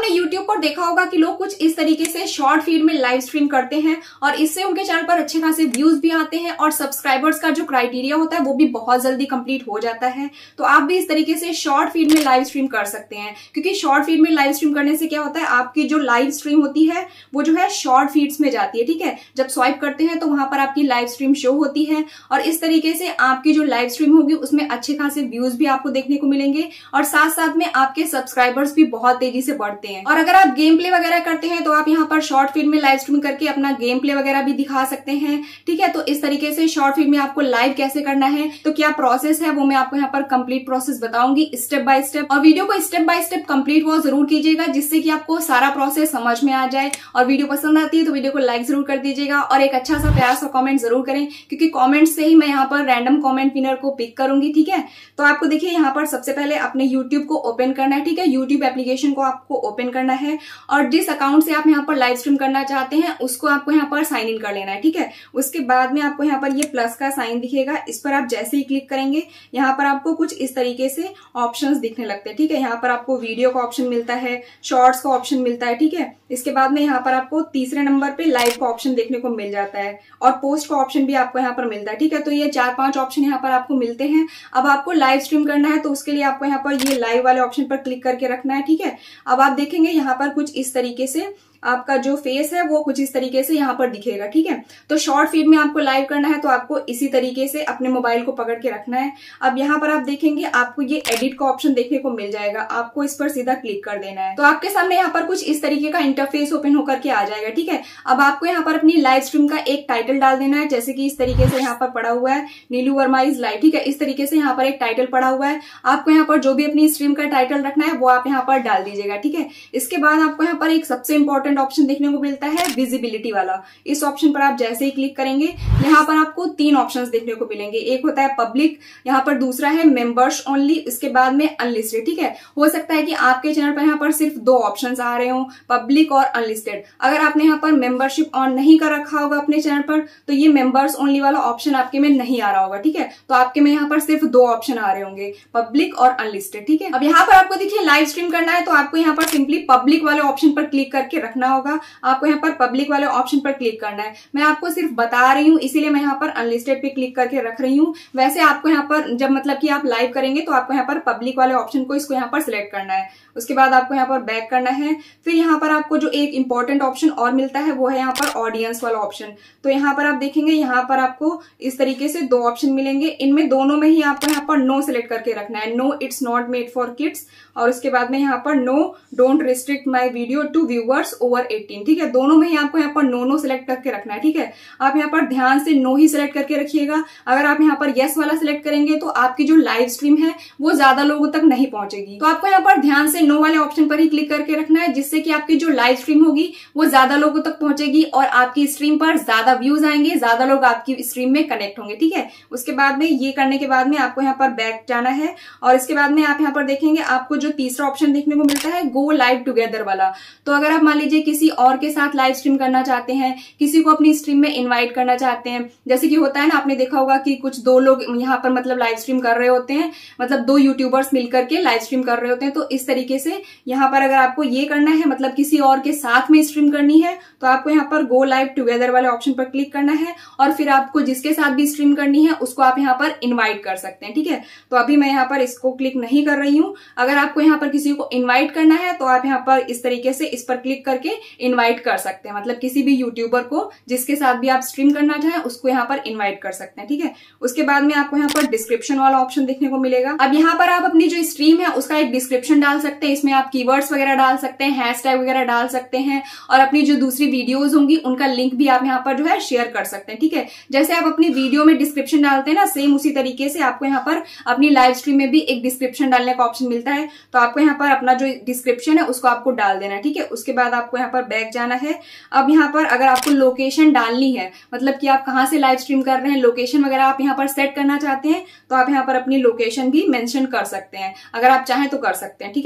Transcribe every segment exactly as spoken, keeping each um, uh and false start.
आपने यूट्यूब पर देखा होगा कि लोग कुछ इस तरीके से शॉर्ट फीड में लाइव स्ट्रीम करते हैं और इससे उनके चैनल पर अच्छे खासे व्यूज भी आते हैं और सब्सक्राइबर्स का जो क्राइटेरिया होता है वो भी बहुत जल्दी कंप्लीट हो जाता है। तो आप भी इस तरीके से शॉर्ट फीड में लाइव स्ट्रीम कर सकते हैं, क्योंकि शॉर्ट फीड में लाइव स्ट्रीम करने से क्या होता है, आपकी जो लाइव स्ट्रीम होती है वो जो है शॉर्ट फीड्स में जाती है। ठीक है, जब स्वाइप करते हैं तो वहां पर आपकी लाइव स्ट्रीम शो होती है और इस तरीके से आपकी जो लाइव स्ट्रीम होगी उसमें अच्छे खासे व्यूज भी आपको देखने को मिलेंगे और साथ साथ में आपके सब्सक्राइबर्स भी बहुत तेजी से बढ़ते हैं। और अगर आप गेम प्ले वगैरह करते हैं तो आप यहाँ पर शॉर्ट फीड में लाइव स्ट्रीम करके अपना गेम प्ले वगैरह भी दिखा सकते हैं। ठीक है, तो इस तरीके से शॉर्ट फीड में आपको लाइव कैसे करना है, तो क्या प्रोसेस है, वो मैं आपको यहाँ पर कंप्लीट प्रोसेस बताऊंगी स्टेप बाय स्टेप। और वीडियो को स्टेप बाय स्टेप कंप्लीट वो जरूर कीजिएगा जिससे कि आपको सारा प्रोसेस समझ में आ जाए। और वीडियो पसंद आती है तो वीडियो को लाइक जरूर कर दीजिएगा और एक अच्छा सा प्यारा सा कॉमेंट जरूर करें, क्योंकि कॉमेंट से ही मैं यहाँ पर रैंडम कॉमेंट विनर को पिक करूंगी। ठीक है, तो आपको देखिए यहाँ पर सबसे पहले अपने यूट्यूब को ओपन करना है। ठीक है, यूट्यूब एप्लीकेशन को आपको ओपन करना है और जिस अकाउंट से आप यहाँ पर लाइव स्ट्रीम करना चाहते हैं उसको आपको यहाँ पर साइन इन कर लेना है। ठीक है, उसके बाद में आपको यहाँ पर ये प्लस का साइन दिखेगा, इस पर आप जैसे ही क्लिक करेंगे यहाँ पर आपको कुछ इस तरीके से ऑप्शंस दिखने लगते हैं। ठीक है, यहाँ पर आपको वीडियो का ऑप्शन मिलता है, शॉर्ट्स का ऑप्शन मिलता है। ठीक है, इसके बाद में यहाँ पर आपको तीसरे नंबर पे लाइव का ऑप्शन देखने को मिल जाता है और पोस्ट का ऑप्शन भी आपको यहाँ पर मिलता है। ठीक है, तो ये चार पांच ऑप्शन यहाँ पर आपको मिलते हैं। अब आपको लाइव स्ट्रीम करना है तो उसके लिए आपको यहाँ पर ये लाइव वाले ऑप्शन पर क्लिक करके रखना है। ठीक है, अब आप देखेंगे यहाँ पर कुछ इस तरीके से आपका जो फेस है वो कुछ इस तरीके से यहाँ पर दिखेगा। ठीक है, तो शॉर्ट फीड में आपको लाइव करना है तो आपको इसी तरीके से अपने मोबाइल को पकड़ के रखना है। अब यहाँ पर आप देखेंगे आपको ये एडिट का ऑप्शन देखने को मिल जाएगा, आपको इस पर सीधा क्लिक कर देना है। तो आपके सामने यहाँ पर कुछ इस तरीके का इंटरफेस ओपन होकर के आ जाएगा। ठीक है, अब आपको यहाँ पर अपनी लाइव स्ट्रीम का एक टाइटल डाल देना है, जैसे कि इस तरीके से यहाँ पर पड़ा हुआ है नीलू वर्मा इज लाइव। ठीक है, इस तरीके से यहाँ पर एक टाइटल पड़ा हुआ है, आपको यहाँ पर जो भी अपनी स्ट्रीम का टाइटल रखना है वो आप यहाँ पर डाल दीजिएगा। ठीक है, इसके बाद आपको यहाँ पर एक सबसे इंपॉर्टेंट ऑप्शन देखने को मिलता है विजिबिलिटी वाला। इस ऑप्शन पर आप जैसे ही क्लिक करेंगे यहाँ पर आपको तीन ऑप्शंस देखने को मिलेंगे, एक होता है पब्लिक, यहाँ पर दूसरा है मेंबर्स ओनली, इसके बाद में अनलिस्टेड। ठीक है, हो सकता है कि आपके चैनल पर यहाँ पर सिर्फ दो ऑप्शंस आ रहे हो, पब्लिक और अनलिस्टेड। अगर आपने यहाँ पर मेंबरशिप ऑन नहीं कर रखा होगा अपने चैनल पर तो ये मेंबर्स ओनली वाला ऑप्शन आपके में नहीं आ रहा होगा। ठीक है, तो आपके में यहाँ पर सिर्फ दो ऑप्शन आ रहे होंगे, पब्लिक और अनलिस्टेड। ठीक है, अब यहाँ पर आपको देखिए लाइव स्ट्रीम करना है तो आपको यहाँ पर सिंपली पब्लिक वाले ऑप्शन पर क्लिक करके रखना होगा, आपको यहाँ पर पब्लिक वाले ऑप्शन पर क्लिक करना है। मैं आपको सिर्फ बता रही हूँ इसीलिए मैं यहाँ पर अनलिस्टेड पे क्लिक करके रख रही हूँ। वैसे आपको यहाँ पर जब मतलब कि आप लाइव करेंगे तो आपको यहाँ पर पब्लिक वाले ऑप्शन को इसको यहाँ पर सिलेक्ट करना है, उसके बाद आपको यहाँ पर बैक करना है। फिर यहाँ पर आपको जो एक इंपॉर्टेंट ऑप्शन और मिलता है वो है यहाँ पर ऑडियंस वाला ऑप्शन। तो यहाँ पर आप देखेंगे यहाँ पर आपको इस तरीके से दो ऑप्शन मिलेंगे, इनमें दोनों में ही आपको यहाँ पर नो सिलेक्ट करके रखना है, no it's not made for kids, और उसके बाद में यहाँ पर no don't restrict my video to viewers over eighteen. ठीक है, दोनों में ही आपको यहाँ पर नो नो सिलेक्ट करके रखना है। ठीक है, आप यहाँ पर ध्यान से नो ही सिलेक्ट करके रखिएगा। अगर आप यहाँ पर यस वाला सिलेक्ट करेंगे तो आपकी जो लाइव स्ट्रीम है वो ज्यादा लोगों तक नहीं पहुंचेगी। तो आपको यहाँ पर ध्यान से नो वाले ऑप्शन पर ही क्लिक करके रखना है, जिससे कि आपकी जो लाइव स्ट्रीम होगी वो ज्यादा लोगों तक पहुंचेगी और आपकी स्ट्रीम पर ज्यादा व्यूज आएंगे, ज्यादा लोग आपकी स्ट्रीम में कनेक्ट होंगे। ठीक है, उसके बाद में ये करने के बाद में आपको यहाँ पर बैक जाना है और इसके बाद में आप यहाँ पर देखेंगे आपको जो तीसरा ऑप्शन देखने को मिलता है गो लाइव टुगेदर वाला। तो अगर आप मान लीजिए किसी और के साथ लाइव स्ट्रीम करना चाहते हैं, किसी को अपनी स्ट्रीम में इनवाइट करना चाहते हैं, जैसे कि होता है ना, आपने देखा होगा कि कुछ दो लोग यहाँ पर मतलब लाइव स्ट्रीम कर रहे होते हैं, मतलब दो यूट्यूबर्स मिलकर के लाइव स्ट्रीम कर रहे होते हैं। तो इस तरीके से यहाँ पर अगर आपको ये करना है, मतलब किसी और के साथ में स्ट्रीम करनी है, तो आपको यहाँ पर गो लाइव टुगेदर वाले ऑप्शन पर क्लिक करना है और फिर आपको जिसके साथ भी स्ट्रीम करनी है उसको आप यहाँ पर इन्वाइट कर सकते हैं। ठीक है, तो अभी मैं यहाँ पर इसको क्लिक नहीं कर रही हूँ। अगर आपको यहाँ पर किसी को इन्वाइट करना है तो आप यहाँ पर इस तरीके से इस पर क्लिक करके इन्वाइट कर सकते हैं, मतलब किसी भी यूट्यूबर को जिसके साथ भी आप स्ट्रीम करना चाहें उसको यहाँ पर इन्वाइट कर सकते हैं। ठीक है, उसके बाद में आपको यहाँ पर डिस्क्रिप्शन वाला ऑप्शन देखने को मिलेगा। अब यहाँ पर आप अपनी जो स्ट्रीम है उसका एक डिस्क्रिप्शन डाल सकते हैं, इसमें आप कीवर्ड्स वगैरह डाल सकते हैं, हैशटैग वगैरह डाल सकते हैं और अपनी जो दूसरी वीडियोज होंगी उनका लिंक भी आप यहाँ पर जो है शेयर कर सकते हैं। ठीक है, जैसे आप अपनी वीडियो में डिस्क्रिप्शन डालते हैं ना, सेम उसी तरीके से आपको यहाँ पर अपनी लाइव स्ट्रीम में भी एक डिस्क्रिप्शन डालने का ऑप्शन मिलता है। तो आपको यहाँ पर अपना जो डिस्क्रिप्शन है उसको आपको डाल देना है। ठीक है, उसके बाद आपको यहाँ पर बैक जाना है। अब यहाँ पर अगर आपको लोकेशन डालनी है, मतलब कि आप कहाँ से लाइव स्ट्रीम कर रहे हैं, लोकेशन वगैरह आप यहाँ पर सेट करना चाहते हैं तो आप यहाँ पर अपनी लोकेशन भी मेंशन कर सकते हैं, अगर आप चाहें तो कर सकते हैं। ठीक है,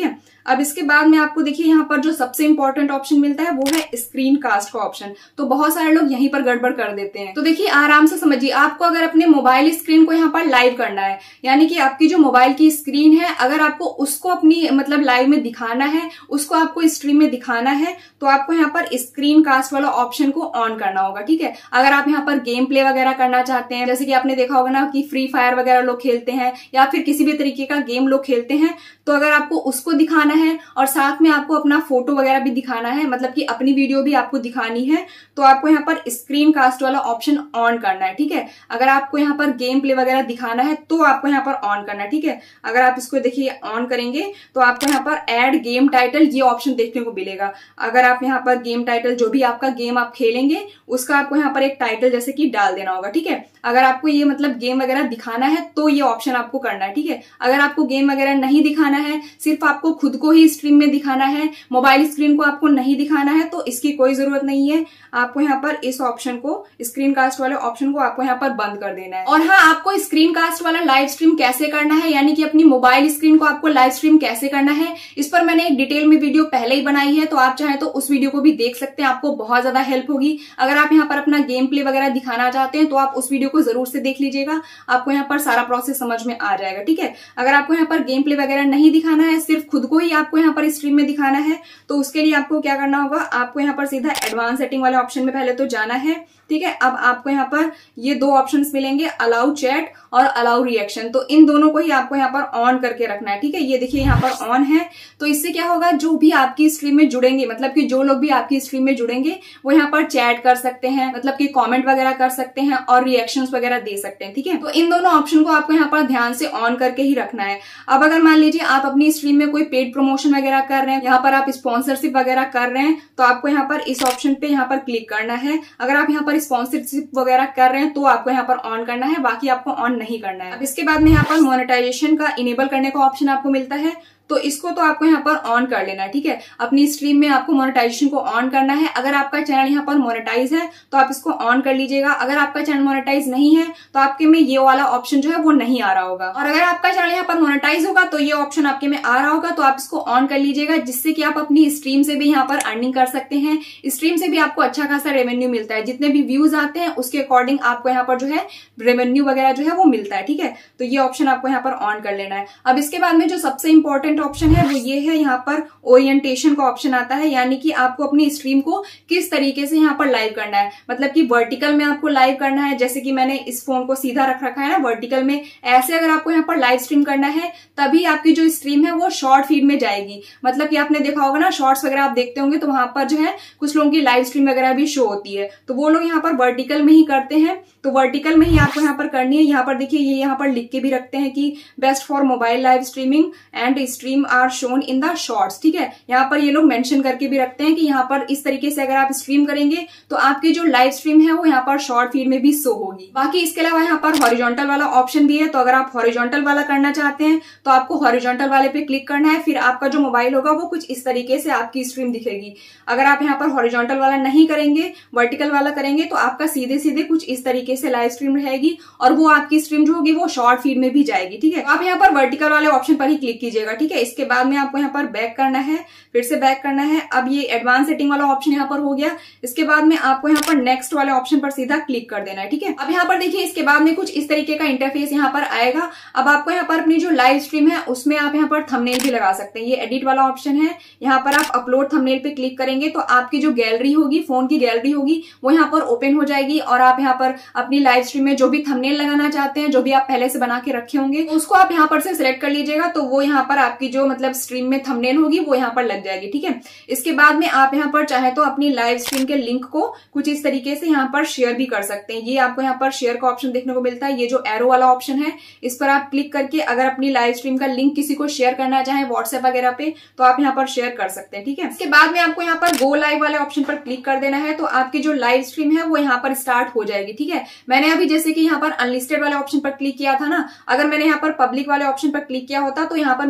अब इसके बाद में आपको देखिए यहाँ पर जो सबसे इंपॉर्टेंट ऑप्शन मिलता है वो है स्क्रीन कास्ट का ऑप्शन। तो बहुत सारे लोग यहीं पर गड़बड़ कर देते हैं। तो देखिए आराम से समझिए, आपको अगर अपने मोबाइल स्क्रीन को यहाँ पर लाइव करना है, यानी कि आपकी जो मोबाइल की स्क्रीन है अगर आपको उसको अपनी मतलब लाइव में दिखाना है, उसको आपको स्ट्रीम में दिखाना है, तो आपको यहाँ पर स्क्रीन कास्ट वाला ऑप्शन को ऑन करना होगा। ठीक है, अगर आप यहाँ पर गेम प्ले वगैरह करना चाहते हैं, जैसे कि आपने देखा होगा ना कि फ्री फायर वगैरह लोग खेलते हैं या फिर किसी भी तरीके का गेम लोग खेलते हैं, तो अगर आपको उसको दिखाना है और साथ में आपको अपना फोटो वगैरह भी दिखाना है, मतलब कि अपनी वीडियो भी आपको दिखानी है, तो आपको यहाँ पर स्क्रीन कास्ट वाला ऑप्शन ऑन करना है। ठीक है, अगर आपको यहाँ पर गेम प्ले वगैरह दिखाना है तो आपको यहाँ पर ऑन करना है। ठीक है, अगर आप इसको देखिए ऑन करेंगे तो आपको यहाँ पर ऐड गेम टाइटल ये ऑप्शन देखने को मिलेगा। अगर आप यहाँ पर गेम टाइटल, जो भी आपका गेम आप खेलेंगे उसका आपको यहाँ पर एक टाइटल जैसे कि डाल देना होगा। ठीक है, अगर आपको ये मतलब गेम वगैरह दिखाना है तो ये ऑप्शन आपको करना है। ठीक है, अगर आपको गेम वगैरह नहीं दिखाना है, सिर्फ आपको खुद को ही स्ट्रीम में दिखाना है, मोबाइल स्क्रीन को आपको नहीं दिखाना है, तो इसकी कोई जरूरत नहीं है। आपको यहाँ पर इस ऑप्शन को, स्क्रीन कास्ट वाले ऑप्शन को आपको यहाँ पर बंद कर देना है। और हाँ, आपको स्क्रीन कास्ट वाला लाइव स्ट्रीम कैसे करना है, यानी कि अपनी मोबाइल स्क्रीन को आपको लाइव स्ट्रीम कैसे करना है, इस पर मैंने एक डिटेल में वीडियो पहले ही बनाई है, तो आप चाहे तो उस वीडियो को भी देख सकते हैं, आपको बहुत ज्यादा हेल्प होगी। अगर आप यहाँ पर अपना गेम प्ले वगैरह दिखाना चाहते हैं तो आप उस वीडियो को जरूर से देख लीजिएगा, आपको यहाँ पर सारा प्रोसेस समझ में आ जाएगा। ठीक है, अगर आपको यहाँ पर गेम प्ले वगैरह नहीं दिखाना है, सिर्फ खुद को ही आपको यहाँ पर स्ट्रीम में दिखाना है, तो उसके लिए आपको क्या करना होगा, आपको यहाँ पर सीधा एडवांस सेटिंग वाले ऑप्शन में पहले तो जाना है। ठीक है, अब आपको यहाँ पर ये दो ऑप्शंस मिलेंगे, अलाउ चैट और अलाउ रिएक्शन, तो इन दोनों को ही आपको यहाँ पर ऑन करके रखना है। ठीक है, ये देखिए यहाँ पर ऑन है, तो इससे क्या होगा, जो भी आपकी स्ट्रीम में जुड़ेंगे, मतलब कि जो लोग भी आपकी स्ट्रीम में जुड़ेंगे वो यहाँ पर चैट कर सकते हैं, मतलब कि कमेंट वगैरह कर सकते हैं और रिएक्शंस वगैरह दे सकते हैं। ठीक है, तो इन दोनों ऑप्शन को आपको यहाँ पर ध्यान से ऑन करके ही रखना है। अब अगर मान लीजिए आप अपनी स्ट्रीम में कोई पेड प्रमोशन वगैरह कर रहे हैं, यहाँ पर आप स्पॉन्सरशिप वगैरह कर रहे हैं, तो आपको यहाँ पर इस ऑप्शन पे यहाँ पर क्लिक करना है। अगर आप यहाँ पर स्पॉन्सरशिप वगैरह कर रहे हैं तो आपको यहाँ पर ऑन करना है, बाकी आपको ऑन नहीं करना है। अब इसके बाद में यहाँ पर मोनेटाइजेशन का इनेबल करने का ऑप्शन आपको मिलता है, तो इसको तो आपको यहाँ पर ऑन कर लेना है। ठीक है, अपनी स्ट्रीम में आपको मोनेटाइजेशन को ऑन करना है। अगर आपका चैनल यहाँ पर मोनेटाइज है तो आप इसको ऑन कर लीजिएगा, अगर आपका चैनल मोनेटाइज नहीं है तो आपके में ये वाला ऑप्शन जो है वो नहीं आ रहा होगा। और अगर आपका चैनल यहाँ पर मोनेटाइज होगा तो ये ऑप्शन आपके में आ रहा होगा, तो आप इसको ऑन कर लीजिएगा, जिससे कि आप अपनी स्ट्रीम से भी यहाँ पर अर्निंग कर सकते हैं। स्ट्रीम से भी आपको अच्छा खासा रेवेन्यू मिलता है, जितने भी व्यूज आते हैं उसके अकॉर्डिंग आपको यहाँ पर जो है रेवेन्यू वगैरह जो है वो मिलता है। ठीक है, तो ये ऑप्शन आपको यहाँ पर ऑन कर लेना है। अब इसके बाद में जो सबसे इंपॉर्टेंट ऑप्शन है वो ये है, यहाँ पर ओरिएंटेशन का ऑप्शन आता है, यानी कि आपको अपनी स्ट्रीम को किस तरीके से यहाँ पर लाइव करना है, मतलब कि वर्टिकल में आपको लाइव करना है, जैसे कि मैंने इस फोन को सीधा रख रखा है ना वर्टिकल में, ऐसे अगर आपको यहाँ पर लाइव स्ट्रीम करना है तभी आपकी जो स्ट्रीम है वो शॉर्ट फीड में जाएगी। मतलब कि आपने देखा होगा ना, शॉर्ट्स वगैरह आप देखते होंगे तो वहां पर जो है कुछ लोगों की लाइव स्ट्रीम वगैरह भी शो होती है, तो वो लोग यहाँ पर वर्टिकल में ही करते हैं, तो वर्टिकल में ही आपको यहाँ पर करनी है। यहाँ पर देखिए ये यहाँ पर लिख के भी रखते हैं कि best for mobile live streaming and stream are shown in the shorts. ठीक है, यहाँ पर ये लोग मेंशन करके भी रखते हैं कि यहाँ पर इस तरीके से अगर आप स्ट्रीम करेंगे तो आपकी जो लाइव स्ट्रीम है वो यहाँ पर शॉर्ट फीड में भी शो होगी। बाकी इसके अलावा यहाँ पर हॉरिजॉन्टल वाला ऑप्शन भी है, तो अगर आप हॉरिजॉन्टल वाला करना चाहते हैं तो आपको हॉरिजॉन्टल वाले पे क्लिक करना है, फिर आपका जो मोबाइल होगा वो कुछ इस तरीके से आपकी स्ट्रीम दिखेगी। अगर आप यहाँ पर हॉरिजॉन्टल वाला नहीं करेंगे, वर्टिकल वाला करेंगे, तो आपका सीधे सीधे कुछ इस तरीके से लाइव स्ट्रीम रहेगी और वो आपकी स्ट्रीम जो होगी वो शॉर्ट फीड में भी जाएगी। ठीक है, तो आप यहाँ पर वर्टिकल वाले ऑप्शन पर ही क्लिक कीजिएगा। ठीक है, इसके बाद में आपको यहाँ पर बैक करना है, फिर से बैक करना है। अब ये एडवांस सेटिंग वाला ऑप्शन यहाँ पर हो गया, इसके बाद में आपको यहाँ पर नेक्स्ट वाले ऑप्शन पर सीधा क्लिक कर देना है। ठीक है, अब यहाँ पर देखिए इसके बाद में कुछ इस तरीके का इंटरफेस यहाँ पर आएगा। अब आपको यहाँ पर अपनी जो लाइव स्ट्रीम है उसमें आप यहाँ पर थंबनेल भी लगा सकते हैं, ये एडिट वाला ऑप्शन है, यहाँ पर आप अपलोड थंबनेल पे क्लिक करेंगे तो आपकी जो गैलरी होगी, फोन की गैलरी होगी, वो यहाँ पर ओपन हो जाएगी और आप यहाँ पर अपनी लाइव स्ट्रीम में जो भी थंबनेल लगाना चाहते हैं, जो भी आप पहले से बना के रखे होंगे, उसको आप यहाँ पर से सिलेक्ट कर लीजिएगा, तो वो यहाँ पर आपकी जो मतलब स्ट्रीम में थंबनेल होगी वो यहाँ पर लग जाएगी। ठीक है, इसके बाद में आप यहाँ पर चाहे तो अपनी लाइव स्ट्रीम के लिंक को कुछ इस तरीके से यहाँ पर शेयर भी कर सकते हैं। ये आपको यहाँ पर शेयर का ऑप्शन देखने को मिलता है, ये जो एरो वाला ऑप्शन है इस पर आप क्लिक करके अगर अपनी लाइव स्ट्रीम का लिंक किसी को शेयर करना चाहे व्हाट्सएप वगैरह पे तो आप यहाँ पर शेयर कर सकते हैं। ठीक है, इसके बाद में आपको यहाँ पर गो लाइव वाले ऑप्शन पर क्लिक कर देना है, तो आपकी जो लाइव स्ट्रीम है वो यहाँ पर स्टार्ट हो जाएगी। ठीक है, मैंने अभी जैसे कि यहाँ पर अनलिस्टेड वाले ऑप्शन पर क्लिक किया था ना, अगर मैंने यहाँ पर पब्लिक वाले ऑप्शन पर क्लिक किया होता तो यहाँ पर मेरी जो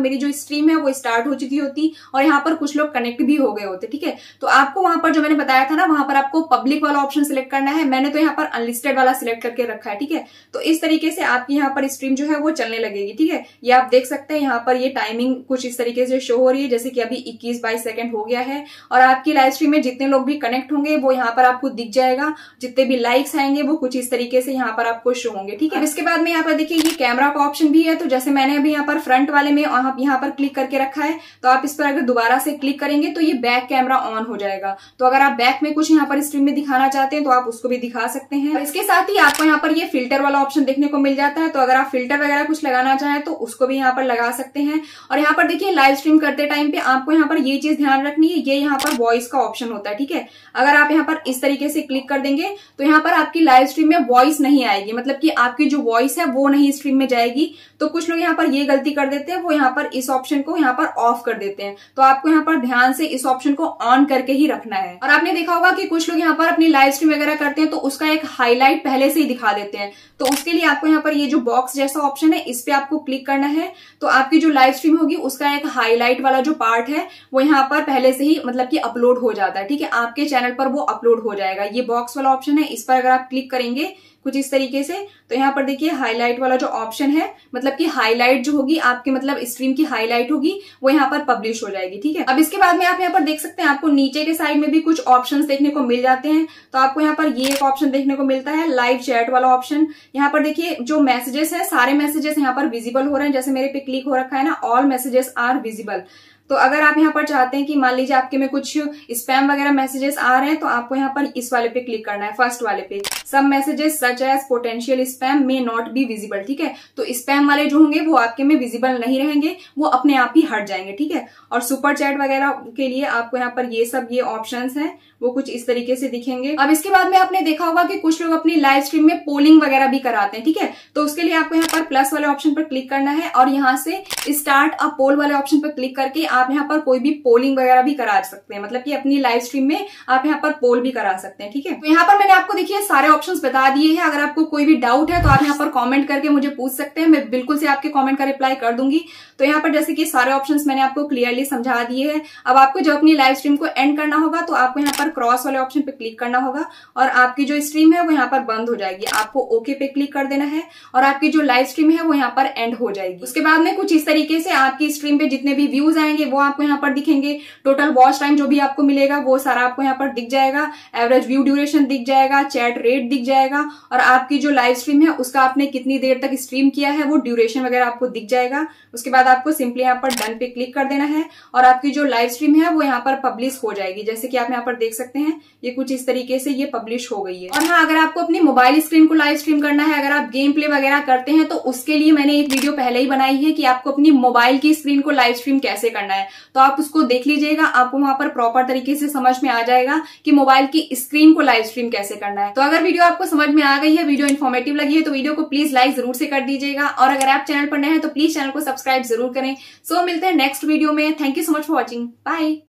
स्ट्रीम है वो स्टार्ट हो चुकी होती और यहाँ पर कुछ लोग कनेक्ट भी हो गए होते। ठीक है, तो आपको वहां पर जो मैंने बताया था ना, वहां पर आपको पब्लिक वाला ऑप्शन सिलेक्ट करना है। मैंने तो यहाँ पर अनलिस्टेड वाला सिलेक्ट करके रखा है। ठीक है, तो इस तरीके से आपकी यहाँ पर स्ट्रीम जो है वो चलने लगेगी। ठीक है, ये आप देख सकते हैं यहाँ पर ये टाइमिंग कुछ इस तरीके से शो हो रही है, जैसे कि अभी इक्कीस बाईस सेकंड हो गया है और आपकी लाइव स्ट्रीम में जितने लोग भी कनेक्ट होंगे वो यहाँ पर आपको दिख जाएगा। जितने भी लाइक्स आएंगे वो कुछ इस तरीके से यहाँ पर आपको शो होंगे। ठीक है, इसके बाद में यहाँ पर देखिए ये कैमरा का ऑप्शन भी है। तो जैसे मैंने अभी यहाँ पर फ्रंट वाले में यहाँ पर क्लिक करके रखा है, तो आप इस पर अगर दोबारा से क्लिक करेंगे तो ये बैक कैमरा ऑन हो जाएगा। तो अगर आप बैक में कुछ यहाँ पर स्ट्रीम में दिखाना चाहते हैं तो आप उसको भी दिखा सकते हैं। और इसके साथ ही आपको यहाँ पर ये फिल्टर वाला ऑप्शन देखने को मिल जाता है। तो अगर आप फिल्टर वगैरह कुछ लगाना चाहें तो उसको भी यहाँ पर लगा सकते हैं। और यहाँ पर देखिए लाइव स्ट्रीम करते टाइम पे आपको यहाँ पर ये चीज ध्यान रखनी है, ये यहाँ पर वॉइस का ऑप्शन होता है। ठीक है, अगर आप यहाँ पर इस तरीके से क्लिक कर देंगे तो यहाँ पर आपकी लाइव स्ट्रीम में वॉइस नहीं आएगी, मतलब कि आपकी जो वॉइस है वो नहीं स्ट्रीम में जाएगी। तो कुछ लोग यहाँ पर ये गलती कर देते हैं, वो यहाँ पर इस ऑप्शन को यहाँ पर ऑफ कर देते हैं। तो आपको यहाँ पर ध्यान से इस ऑप्शन को ऑन करके ही रखना है। और आपने देखा होगा कि कुछ लोग यहाँ पर अपनी लाइव स्ट्रीम वगैरह करते हैं तो उसका एक हाईलाइट पहले से ही दिखा देते हैं। तो उसके लिए आपको यहाँ पर ये जो बॉक्स जैसा ऑप्शन है इस पे आपको क्लिक करना है। तो आपकी जो लाइव स्ट्रीम होगी उसका एक हाईलाइट वाला जो पार्ट है वो यहाँ पर पहले से ही मतलब कि अपलोड हो जाता है। ठीक है, आपके चैनल पर वो अपलोड हो जाएगा। ये बॉक्स वाला ऑप्शन है, इस पर अगर आप क्लिक करेंगे कुछ इस तरीके से, तो यहाँ पर देखिए हाईलाइट वाला जो ऑप्शन है, मतलब कि हाईलाइट जो होगी आपकी मतलब स्ट्रीम की हाईलाइट होगी वो यहाँ पर पब्लिश हो जाएगी। ठीक है, अब इसके बाद में आप यहाँ पर देख सकते हैं आपको नीचे के साइड में भी कुछ ऑप्शंस देखने को मिल जाते हैं। तो आपको यहाँ पर ये एक ऑप्शन देखने को मिलता है लाइव चैट वाला ऑप्शन। यहाँ पर देखिए जो मैसेजेस है सारे मैसेजेस यहाँ पर विजिबल हो रहे हैं। जैसे मेरे पे क्लिक हो रखा है ना, ऑल मैसेजेस आर विजिबल। तो अगर आप यहाँ पर चाहते हैं कि मान लीजिए आपके में कुछ स्पैम वगैरह मैसेजेस आ रहे हैं तो आपको यहाँ पर इस वाले पे क्लिक करना है, फर्स्ट वाले पे। सब messages such as potential spam may not be visible. ठीक है, तो स्पैम वाले जो होंगे वो आपके में विजिबल नहीं रहेंगे, वो अपने आप ही हट जाएंगे। ठीक है, और सुपर चैट वगैरह के लिए आपको यहाँ पर ये सब ये ऑप्शंस हैं वो कुछ इस तरीके से दिखेंगे। अब इसके बाद में आपने देखा होगा कि कुछ लोग अपनी लाइव स्ट्रीम में पोलिंग वगैरह भी कराते हैं। ठीक है, तो उसके लिए आपको यहाँ पर प्लस वाले ऑप्शन पर क्लिक करना है और यहाँ से स्टार्ट अ पोल वाले ऑप्शन पर क्लिक करके आप यहाँ पर कोई भी पोलिंग वगैरह भी करा सकते हैं, मतलब कि अपनी लाइव स्ट्रीम में आप यहाँ पर पोल भी करा सकते हैं। ठीक है, तो यहाँ पर मैंने आपको देखिए सारे ऑप्शंस बता दिए हैं। अगर आपको कोई भी डाउट है तो आप यहाँ पर कॉमेंट करके मुझे पूछ सकते हैं, मैं बिल्कुल से आपके कॉमेंट का रिप्लाई कर दूंगी। तो यहाँ पर जैसे कि सारे ऑप्शंस मैंने आपको क्लियरली समझा दिए हैं। अब आपको जब अपनी लाइव स्ट्रीम को एंड करना होगा तो आपको यहाँ पर क्रॉस वाले ऑप्शन पे क्लिक करना होगा और आपकी जो स्ट्रीम है वो यहाँ पर बंद हो जाएगी। आपको ओके पे क्लिक कर देना है और आपकी जो लाइव स्ट्रीम है वो यहाँ पर एंड हो जाएगी। उसके बाद में कुछ इस तरीके से आपकी स्ट्रीम पे जितने भी व्यूज आएंगे वो आपको यहाँ पर दिखेंगे। टोटल वॉच टाइम जो भी आपको मिलेगा वो सारा आपको यहाँ पर दिख जाएगा। एवरेज व्यू ड्यूरेशन दिख जाएगा, चैट रेट दिख जाएगा और आपकी जो लाइव स्ट्रीम है उसका आपने कितनी देर तक स्ट्रीम किया है वो ड्यूरेशन वगैरह आपको दिख जाएगा। उसके बाद आपको सिंपली यहाँ पर डन पे क्लिक कर देना है और आपकी जो लाइव स्ट्रीम है वो यहाँ पर पब्लिश हो जाएगी। जैसे कि आप यहाँ पर देख सकते हैं ये कुछ इस तरीके से ये पब्लिश हो गई है। और हाँ, अगर आपको अपनी मोबाइल स्क्रीन को लाइव स्ट्रीम करना है, अगर आप गेम प्ले वगैरह करते हैं तो उसके लिए मैंने एक वीडियो पहले ही बनाई है कि आपको अपनी मोबाइल की स्क्रीन को लाइव स्ट्रीम कैसे करना है। तो आप उसको देख लीजिएगा, आपको वहां पर प्रॉपर तरीके से समझ में आ जाएगा कि मोबाइल की स्क्रीन को लाइव स्ट्रीम कैसे करना है। तो अगर वीडियो आपको समझ में आ गई है, वीडियो इन्फॉर्मेटिव लगी है तो वीडियो को प्लीज लाइक जरूर से कर दीजिएगा और अगर आप चैनल पर नए हैं तो प्लीज चैनल को सब्सक्राइब जरूर करें। सो मिलते हैं नेक्स्ट वीडियो में। Thank you so much for watching. Bye.